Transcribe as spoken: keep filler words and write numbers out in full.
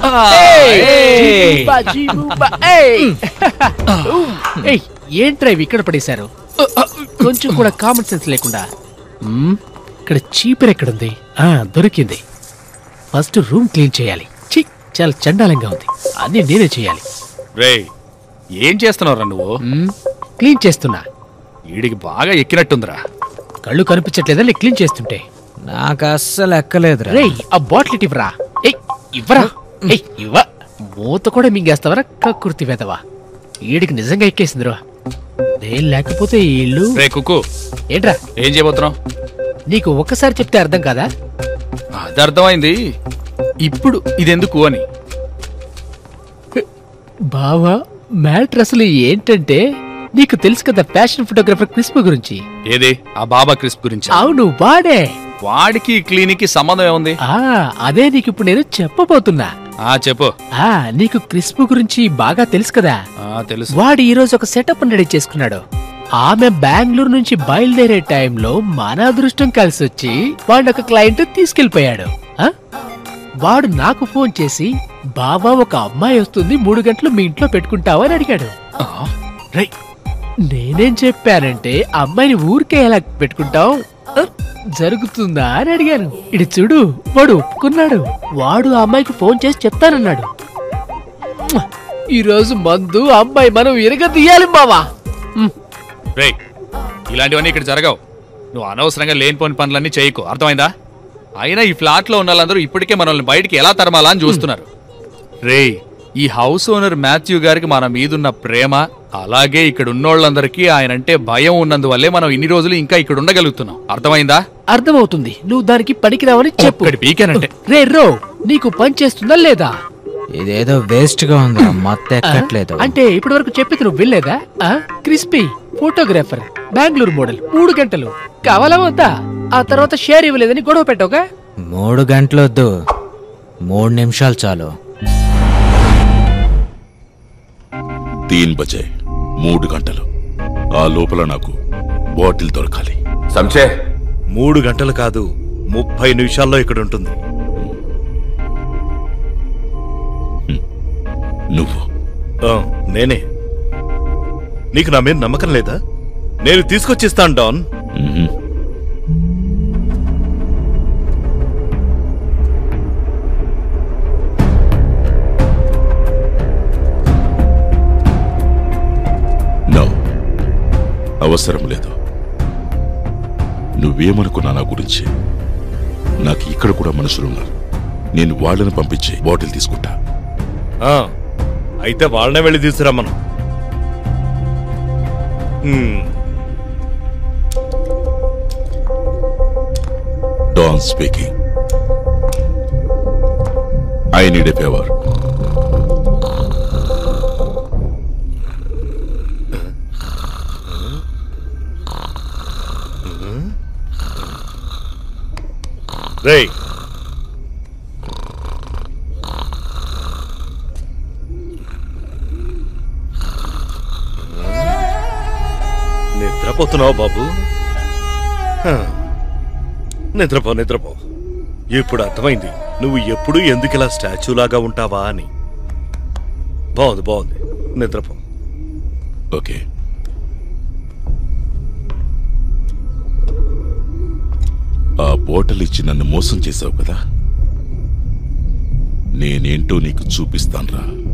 ఏంట్రా ఇవి ఇక్కడ పడేశారు? కొంచెం కూడా కామన్ సెన్స్ లేకుండా. ఇక్కడ చీపర్ ఎక్కడుంది? దొరికింది. ఫస్ట్ రూమ్ క్లీన్ చేయాలి. ఛీ, చాలా చండాలంగా ఉంది. అన్ని నేనే చేయాలి. రేయ్, ఏం చేస్తున్నావురా నువ్వు? క్లీన్ చేస్తున్నా. వీడికి బాగా ఎక్కినట్టుందిరా. కళ్ళు కనిపించట్లేదా నీ క్లీన్ చేస్తుంటే? నాకు అస్సలు ఎక్కలేదురా. రేయ్, ఆ బాటిల్ ఇవ్వరా. ఏయ్ ఇవ్వరా. ఏయ్ ఇవ్వ. మూత కూడా మింగేస్తావరా కక్కుర్తి వెదవా. వీడికి నిజంగా ఎక్కేసిందిరా. నేను లేకపోతే ఈ ఇల్లు. రే కుక్కు, ఏంట్రా ఏం చేయబోతున్నావు? నీకు ఒక్కసారి చెప్తే అర్థం కాదా? అది అర్థమైంది. ఇప్పుడు ఇదెందుకు అని. బావా, మ్యాటర్ అసలు ఏంటంటే, నీకు తెలుసు కదా ఫ్యాషన్ ఫోటోగ్రాఫర్ క్రిస్ప్ గురించి. ఏది ఆ బాబా క్రిస్ప్ గురించి? అవును, వాడే. వాడికి క్లినిక్ కి సంబంధం ఏముంది? ఆ అదే నీకు ఇప్పుడు నేను చెప్పబోతున్నా. ఆ చెప్పు. ఆ నీకు క్రిస్ప్ గురించి బాగా తెలుసు కదా? తెలుసు. వాడు ఈ రోజు ఒక సెటప్ రెడీ చేసుకున్నాడు. ఆమె బెంగళూరు నుంచి బయలుదేరే టైంలో మన అదృష్టం కలిసి వచ్చి వాడు ఒక క్లయింట్ తీసుకెళ్లిపోయాడు. వాడు నాకు ఫోన్ చేసి, బాబా ఒక అమ్మాయి వస్తుంది, మూడు గంటలు మీ ఇంట్లో పెట్టుకుంటావా అని అడిగాడు. నేనేం చెప్పానంటే, అమ్మాయిని ఊరికే ఎలా పెట్టుకుంటావు, జరుగుతుందా అని అడిగాను. ఇడి చూడు, వాడు ఒప్పుకున్నాడు. వాడు ఆ అమ్మాయికి ఫోన్ చేసి చెప్తానన్నాడు. ఈ రోజు మందు అమ్మాయి మనం ఇరగ తీయాలి బావా. రేయ్, ఇలాంటివన్నీ ఇక్కడ జరగవు. నువ్వు అనవసరంగా లేనిపోని పనులన్నీ చేయకు, అర్థమైందా? అయినా ఈ ఫ్లాట్ లో ఉన్న వాళ్ళందరూ ఇప్పటికే మనల్ని బయటికి ఎలా తరమాలా అని చూస్తున్నారు. రేయ్, ఈ హౌస్ ఓనర్ మాథ్యూ గారికి మన మీదున్న ప్రేమ, అలాగే ఇక్కడ ఉన్నోళ్ళందరికీ ఆయన అంటే భయం ఉన్నందువల్లే మనం ఇన్ని రోజులు ఇంకా ఇక్కడ ఉండగలుగుతున్నాం. అర్థమైందా? అర్థమవుతుంది. నువ్వు దానికి పనికిరావని చెప్పు. పీకేనంటే రే రో, నీకు పని చేస్తుందా లేదా? ఇదేదో వేస్ట్ గా ఉంది, మొత్తం ఎక్కట్లేదు. అంటే ఇప్పటి వరకు చెప్పేది నువ్వు వెళ్ళలేదా? క్రిస్పీ ఫోటోగ్రాఫర్, బెంగళూరు మోడల్, మూడు గంటలు కావాలా వద్దా? ఆ తర్వాత షేర్ ఇవ్వలేదని గొడవ పెట్టావుగా? మూడు గంటలు వద్దు, మూడు నిమిషాలు చాలు. తీన్ బజే, మూడు గంటలు. ఆ లోపల నాకు బాటిల్ దొరకాలి. సంచే, మూడు గంటలు కాదు, ముప్పై నిమిషాల్లో ఇక్కడ ఉంటుంది. నువ్వు? నేనే. నీకు నా మీద నమ్మకం లేదా? నేను తీసుకొచ్చిస్తాను డాన్. నో, అవసరం లేదు. నువ్వేమనుకున్నా నా గురించి? నాకు ఇక్కడ కూడా మనుషులున్నారు. నేను వాళ్ళని పంపించి బాటిల్ తీసుకుంటా. అయితే వాళ్ళనే వెళ్ళి తీసుకురమ్మను. Don speaking. I need a favour. రేయ్, నిద్రపోతున్నావు బాబు? నిద్రపో నిద్రపో. ఇప్పుడు అర్థమైంది నువ్వు ఎప్పుడు ఎందుకు ఇలా స్టాచ్యూ లాగా ఉంటావా అని. బాగుంది బాగుంది, నిద్రపో. ఓకే. ఆ బాటిల్ ఇచ్చి నన్ను మోసం చేశావు కదా, నేనేంటో నీకు చూపిస్తాన్రా.